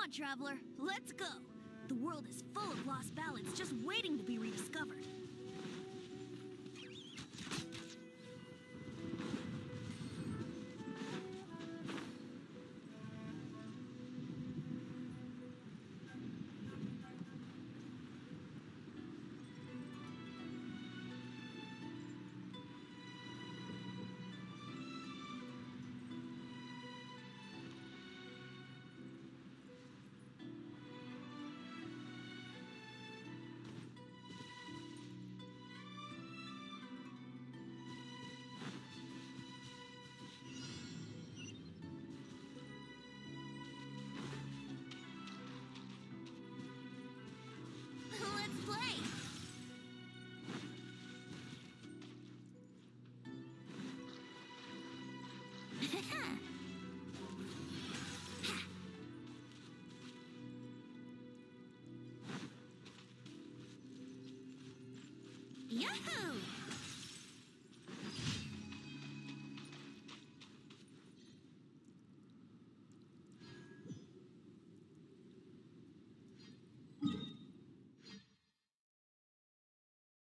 on, traveler. Let's go. The world is full of lost ballads just waiting to be rediscovered. Let's play! Yahoo!